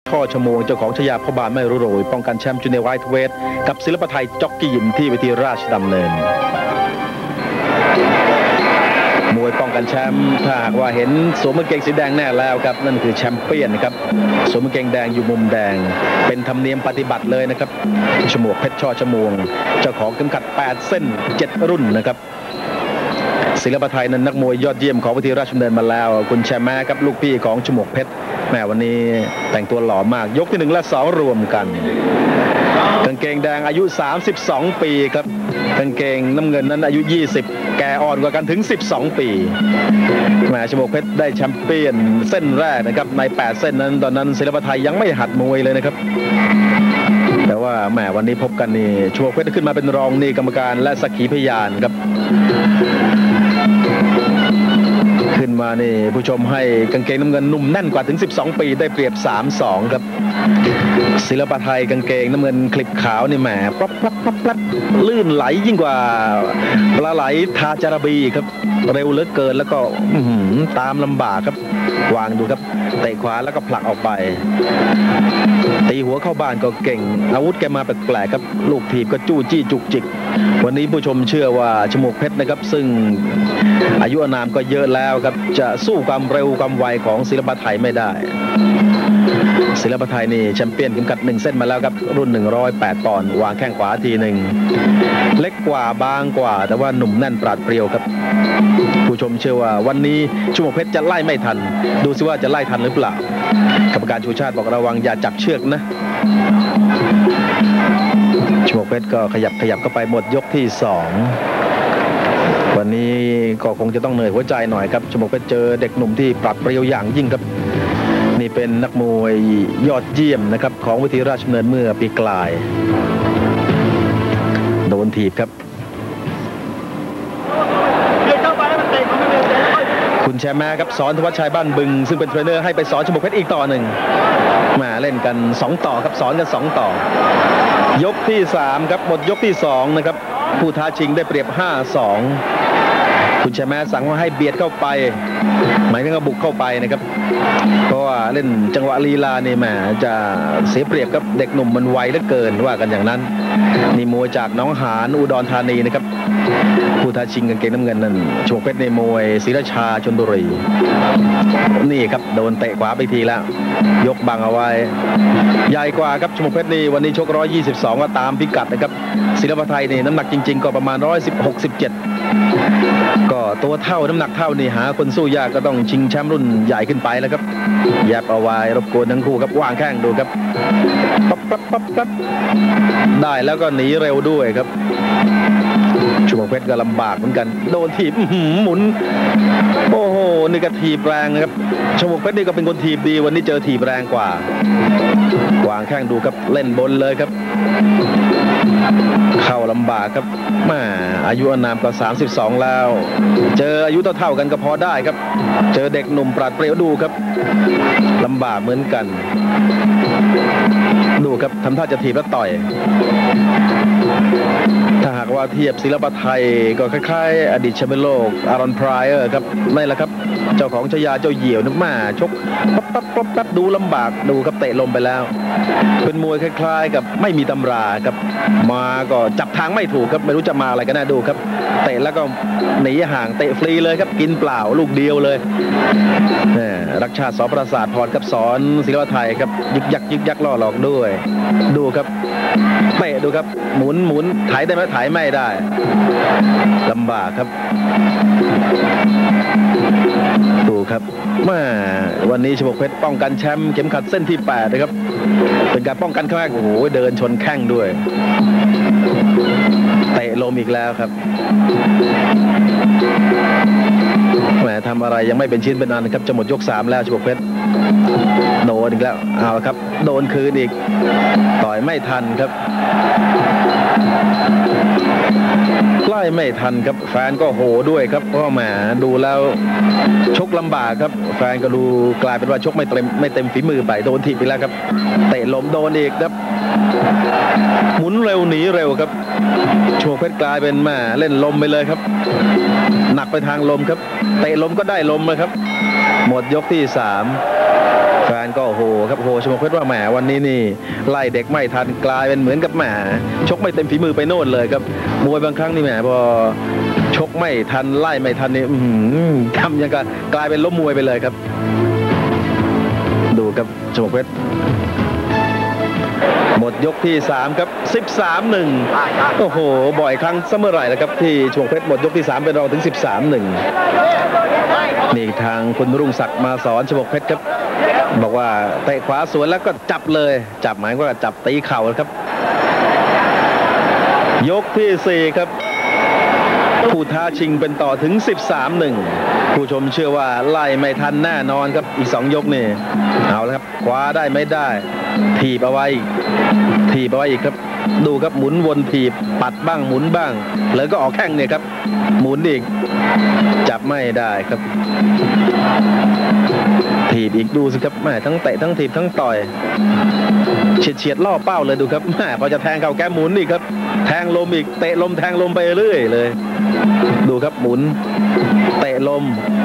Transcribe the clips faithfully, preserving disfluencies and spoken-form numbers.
ช่อชมวงเจ้าของฉายาพ่อบานไม่รู้โรยป้องกันแชมป์จูเนียร์ไวท์เวทกับศิลปไทยจ็อกกี้ยิมที่เวทีราชดำเนินมวยป้องกันแชมป์ถ้าหากว่าเห็นสวมกางเกงสีแดงแน่แล้วครับนั่นคือแชมเปี้ยนนะครับสวมกางเกงแดงอยู่มุมแดงเป็นธรรมเนียมปฏิบัติเลยนะครับฉมวกเพชรช่อชมวงเจ้าของเข็มขัดแปดเส้นเจ็ดรุ่นนะครับศิลปไทยนั้นนักมวยยอดเยี่ยมของเวทีราชดำเนินมาแล้วคุณแชมป์แม้ครับลูกพี่ของฉมวกเพชรแม่วันนี้แต่งตัวหล่อมากยกที่หนึ่งและสองรวมกันกางเกงแดงอายุสามสิบสองปีครับกางเกงน้ำเงินนั้นอายุยี่สิบแกอ่อนกว่ากันถึงสิบสองปีแม่ฉมวกเพชรได้แชมเปี้ยนเส้นแรกนะครับในแปดเส้นนั้นตอนนั้นศิลปไทยยังไม่หัดมวยเลยนะครับแต่ว่าแหมวันนี้พบกันนี่ฉมวกเพชรขึ้นมาเป็นรองนี่กรรมการและสักขีพยานครับขึ้นมานี่ผู้ชมให้กางเกงน้ำเงินนุ่มแน่นกว่าถึงสิบสองปีได้เปรียบ สามสอง ครับศิลปไทยกางเกงน้ำเงินคลิปขาวนี่แหมปลั๊บปลั๊บปลั๊บปลั๊บลื่นไหลยิ่งกว่าปลาไหลทาจาระบีครับเร็วเหลือเกินแล้วก็ตามลำบากครับวางดูครับเตะขวาแล้วก็ผลักออกไปตีหัวเข้าบ้านก็เก่งอาวุธแกมาแปลกๆครับลูกถีบก็จู้จี้จุกจิกวันนี้ผู้ชมเชื่อว่าฉมวกเพชรนะครับซึ่งอายุอานามก็เยอะแล้วครับจะสู้ความเร็วความไวของศิลปไทยไม่ได้ศิลปไทยนี่แชมเปี้ยนเข็มขัดหนึ่งเส้นมาแล้วครับรุ่นหนึ่งร้อยแปดปอนด์วางแข้งขวาทีหนึ่งเล็กกว่าบางกว่าแต่ว่าหนุ่มแน่นปราดเปรียวครับผู้ชมเชื่อว่าวันนี้ฉมวกเพชรจะไล่ไม่ทันดูซิว่าจะไล่ทันหรือเปล่ากรรมการชูชาติบอกระวังอย่าจับเชือกนะฉมวกเพชรก็ขยับขยับเข้าไปหมดยกที่สองวันนี้ก็คงจะต้องเหนื่อยหัวใจหน่อยครับฉมวกเพชรเจอเด็กหนุ่มที่ปราดเปรียวอย่างยิ่งครับนี่เป็นนักมวยยอดเยี่ยมนะครับของเวทีราชดำเนินเมื่อปีกลายโดนถีบครับคุณแชมป์แม้ครับสอนธวัชชัยบ้านบึงซึ่งเป็นเทรนเนอร์ให้ไปสอนฉมวกเพชรอีกต่อหนึ่งมาเล่นกันสองต่อครับสอนกันสองต่อยกที่สามครับหมดยกที่สองนะครับผู้ท้าชิงได้เปรียบ ห้าสอง คุณแชมป์แม้สั่งว่าให้เบียดเข้าไปหมายถึงว่าบุกเข้าไปนะครับเพราะว่าเล่นจังหวะลีลานี่แหมจะเสียเปรียบกับเด็กหนุ่มมันไวเหลือเกินว่ากันอย่างนั้นนี่มวยจากน้องหานอุดรธานีนะครับผู้ท้าชิงกางเกงน้ำเงินนั่นฉมวกเพชรในมวยศรีราชาชลบุรีนี่ครับโดนเตะขวาไปทีแล้วยกบังเอาไว้ใหญ่กว่าครับฉมวกเพชรนี่วันนี้ชกหนึ่งร้อยยี่สิบสองก็ตามพิกัดนะครับศิลปไทยนี่น้ำหนักจริงๆก็ประมาณหนึ่งร้อยสิบหก สิบเจ็ดก็ตัวเท่าน้ำหนักเท่านี่หาคนสู้ยากก็ต้องชิงแชมป์รุ่นใหญ่ขึ้นไปแล้วครับแยบเอาไว้รบกวนทั้งคู่ครับวางแข้งดูครับปั๊บปั๊บปั๊บปั๊บได้แล้วก็หนีเร็วด้วยครับฉมวกเพชรก็ลำบากเหมือนกันโดนถีบหมุนโอ้โหนี่ก็ถีบแรงนะครับฉมวกเพชรนี่ก็เป็นคนถีบดีวันนี้เจอถีบแรงกว่าวางแข้งดูครับเล่นบนเลยครับเข้าลำบากครับแม่อายุอานามก็สามสิบสองแล้วเจออายุเท่าๆกันก็พอได้ครับเจอเด็กหนุ่มปราดเปรียวดูครับลำบากเหมือนกันดูครับทำท่าจะถีบแล้วต่อยถ้าหากว่าเทียบศิลปไทยก็คล้ายๆอดีตแชมป์โลกอารอนไพรเออร์ครับนี่แหละครับเจ้าของฉายาเจ้าเหยี่ยวนึกมาชกปั๊บปั๊บปั๊บปั๊บดูลำบากดูครับเตะลมไปแล้วเป็นมวยคล้ายๆกับไม่มีตำราครับมาก็จับทางไม่ถูกครับไม่รู้จะมาอะไรกันแน่ดูครับเตะแล้วก็หนีห่างเตะฟรีเลยครับกินเปล่าลูกเดียวเลยรักชาติสอประสาทพรครับสอนศิลปไทยครับยึกยักยึกยักล่อหลอกด้วยดูครับเตะดูครับหมุนหมุนถ่ายได้ไหมถ่ายไม่ได้ลำบากครับดูครับมาวันนี้ฉมวกเพชรป้องกันแชมป์เข็มขัดเส้นที่แปดนะครับเป็นการป้องกันครั้งแรกโอ้โหเดินชนแข้งด้วยเตะลมอีกแล้วครับแหมทำอะไรยังไม่เป็นชิ้นเป็นอันนะครับจะหมดยกสามแล้วฉมวกเพชรโดนอีกแล้วเอาครับโดนคืนอีกต่อยไม่ทันครับไล่ไม่ทันครับแฟนก็โหด้วยครับเพราะแหมดูแล้วชกลำบากครับแฟนก็ดูกลายเป็นว่าชกไม่เต็มไม่เต็มฝีมือไปโดนถีบไปแล้วครับเตะลมโดนอีกครับหมุนเร็วหนีเร็วครับฉมวกเพชรกลายเป็นแม่เล่นลมไปเลยครับหนักไปทางลมครับเตะลมก็ได้ลมเลยครับหมดยกที่สามแฟนก็โอ้โหครับโอ้โหชมเพชรว่าแหมวันนี้นี่ไล่เด็กไม่ทันกลายเป็นเหมือนกับแหมชกไม่เต็มฝีมือไปโน่นเลยครับมวยบางครั้งนี่แหมพอชกไม่ทันไล่ไม่ทันนี่ทำยังไงกลายเป็นล้มมวยไปเลยครับดูครับชมเพชรหมดยกที่สามครับ สิบสามหนึ่ง โอ้โหบ่อยครั้งเสมอไหร่แล้วครับที่ชมเพชรหมดยกที่สามเป็นรองถึง สิบสามหนึ่ง นี่ทางคุณรุ่งศักดิ์มาสอนชมเพชรครับบอกว่าเตะขวาสวนแล้วก็จับเลยจับหมายว่าจับตีเข่าครับยกที่สี่ครับผู้ท้าชิงเป็นต่อถึง สิบสามหนึ่ง ผู้ชมเชื่อว่าไล่ไม่ทันแน่นอนครับอีกสองยกนี่เอาแล้วครับคว้าได้ไม่ได้ถีบเอาไว้ถีบเอาไว้อีกครับดูครับหมุนวนถีบปัดบ้างหมุนบ้างแล้วก็ออกแข้งเนี่ยครับหมุนอีกจับไม่ได้ครับถีบอีกดูสิครับแม่ทั้งเตะทั้งถีบทั้งต่อยเฉียดเฉียดล่อเป้าเลยดูครับแม่พอจะแทงเข่าแกหมุนอีกครับแทงลมอีกเตะลมแทงลมไปเรื่อยเลยดูครับหมุนเตะลม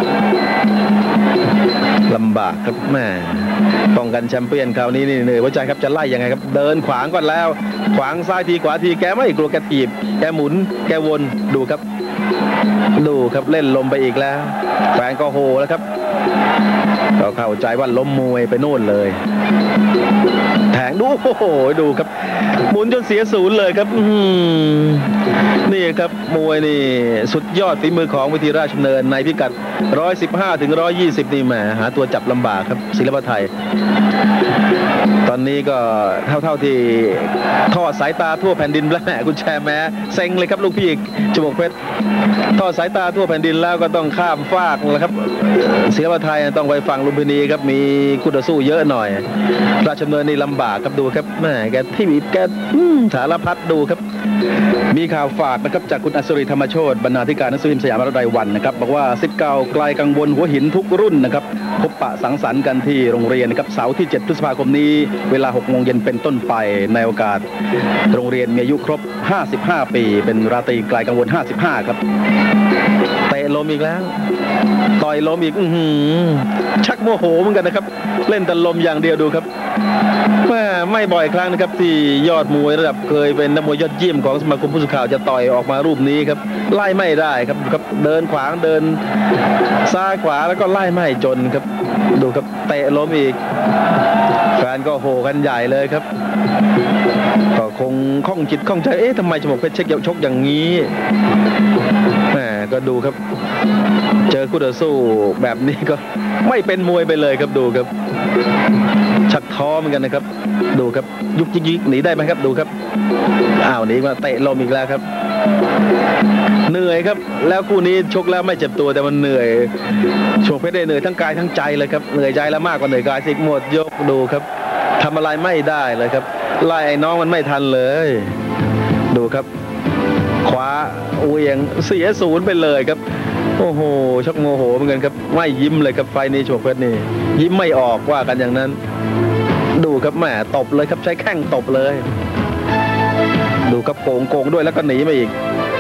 ลำบากครับแม่ป้องกันแชมเปี้ยนคราวนี้นี่เหนื่อยหัวใจครับจะไล่ยังไงครับเดินขวางก่อนแล้วขวางซ้ายทีขวาทีแกไม่กลัวแกถีบแกหมุนแกวนดูครับดูครับเล่นลมไปอีกแล้วแฟนก็โหแล้วครับก็เข้าใจว่าล้มมวยไปโน่นเลยแทงดูโอ้โหดูครับหมุนจนเสียศูนย์เลยครับนี่ครับมวยนี่สุดยอดฝีมือของวิธีราชดำเนินในพิกัดหนึ่งร้อยสิบห้าถึงหนึ่งร้อยยี่สิบนี่แหมหาตัวจับลำบากครับศิลปะไทยตอนนี้ก็เท่าเท่าที่ทอดสายตาทั่วแผ่นดินแล้วแหมคุณแชร์แม้เซ็งเลยครับลูกพี่จมูกเพชรทอดสายตาทั่วแผ่นดินแล้วก็ต้องข้ามฟากแล้วครับศิลปะไทยต้องไปฝั่งลุมพินีครับมีคู่ต่อสู้เยอะหน่อยราชดำเนินนี่ลำบากครับดูครับแหมแกที่มีแกสารพัดดูครับมีข่าวฝากนะครับจากคุณอัศรีธรรมโชติบรรณาธิการหนังสือพิมพ์สยามรายวันนะครับบอกว่าศิษย์เก่าไกลกังวลหัวหินทุกรุ่นนะครับพบปะสังสรรค์กันที่โรงเรียนนะครับเสาร์ที่เจ็ดพฤษภาคมนี้เวลาหกโมงเย็นเป็นต้นไปในโอกาสโรงเรียนมีอายุครบห้าสิบห้าปีเป็นราตรีไกลกังวลห้าสิบห้าครับเตะลมอีกแล้วต่อยลมอีกอื้อหือชักโมโหเหมือนกันนะครับเล่นแต่ลมอย่างเดียวดูครับไม่ไม่บ่อยครั้งนะครับที่ยอดมวยระดับเคยเป็นนักมวยยอดเยี่ยมของสมาคมผู้สื่อข่าวจะต่อยออกมารูปนี้ครับไล่ไม่ได้ครับครับเดินขวางเดินซ้ายขวาแล้วก็ไล่ไม่จนครับดูครับเตะล้มอีกแฟนก็โห่กันใหญ่เลยครับก็คงข้องจิตข้องใจเอ๊ะทำไมชมเพชรเช็คชกอย่างนี้แหมก็ดูครับเจอคู่ต่อสู้แบบนี้ก็ไม่เป็นมวยไปเลยครับดูครับชักท้อเหมือนกันนะครับดูครับยุกยิกยิกหนีได้ไหมครับดูครับอ้าวหนีมาเตะลมอีกแล้วครับเหนื่อยครับแล้วคู่นี้ชกแล้วไม่เจ็บตัวแต่มันเหนื่อยชมเพชรได้เหนื่อยทั้งกายทั้งใจเลยครับเหนื่อยใจแล้วมากกว่าเหนื่อยกายสิหมดยกดูครับทำอะไรไม่ได้เลยครับไล่ไอ้น้องมันไม่ทันเลยดูครับขวาเวียงเสียศูนย์ไปเลยครับโอ้โหชักโมโหเหมือนกันครับไม่ยิ้มเลยครับไฟนี้ชมเพชรนี่ยิ้มไม่ออกว่ากันอย่างนั้นดูครับแหมตบเลยครับใช้แข้งตบเลยดูครับโกงโกงด้วยแล้วก็หนีมาอีก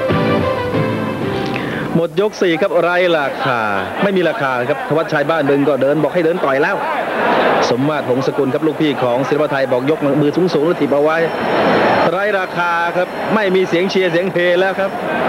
หมดยกสี่ครับไร้ราคาไม่มีราคาครับธวัชชัยบ้านบึงก็เดินบอกให้เดินต่อยแล้วสมมาตรหงสกุลครับลูกพี่ของศิลปะไทยบอกยกมือสูงสูงแล้วถีบเอาไว้ไร้ราคาครับไม่มีเสียงเชียร์เสียงเฮแล้วครับ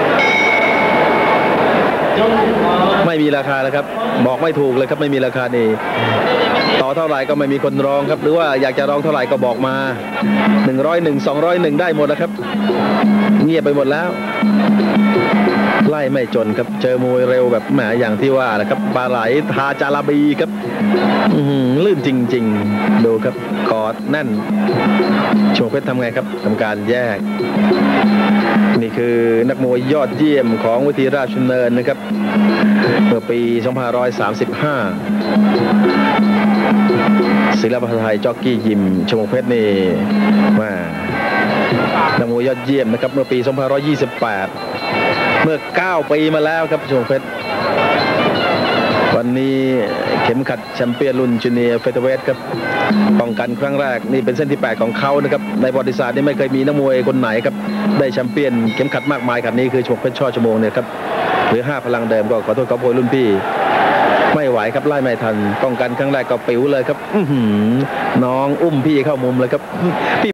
ไม่มีราคาแล้วครับบอกไม่ถูกเลยครับไม่มีราคานี่ต่อเท่าไหร่ก็ไม่มีคนร้องครับหรือว่าอยากจะร้องเท่าไหร่ก็บอกมาหนึ่งร้อยหนึ่ง สองร้อยหนึ่งได้หมดแล้วครับเงียบไปหมดแล้วไล่ไม่จนครับเจอมวยเร็วแบบแหมอย่างที่ว่านะครับปลาไหลทาจาราบีครับลื่นจริงๆดูครับกอดแน่นโชว์เพชรทำไงครับทำการแยกนี่คือนักมวยยอดเยี่ยมของวิธีราชดำเนินนะครับเมื่อปีสองพันห้าร้อยสามสิบห้าศิลปะไทยจ็อกกี้ยิมโชว์เพชรนี่มานักมวยยอดเยี่ยมนะครับเมื่อปีสองพันห้าร้อยยี่สิบแปดเมื่อเก้าปีมาแล้วครับโชว์เพชรวันนี้เข็มขัดแชมเปี้ยนรุ่นจูเนียร์เฟเธอร์เวทครับป้องกันครั้งแรกนี่เป็นเส้นที่แปดของเขานะครับในประวัติศาสตร์นี่ไม่เคยมีนักมวยคนไหนครับได้แชมเปี้ยนเข็มขัดมากมายขนาดนี้คือโชว์เพชรช่อชั่วโมงเนี่ยครับหรือห้าพลังเดิมก็ขอโทษขอโพยรุ่นพี่ไม่ไหวครับไล่ไม่ทันป้องกันครั้งแรกก็ปิ๋วเลยครับอื้อหือน้องอุ้มพี่เข้ามุมเลยครับพี่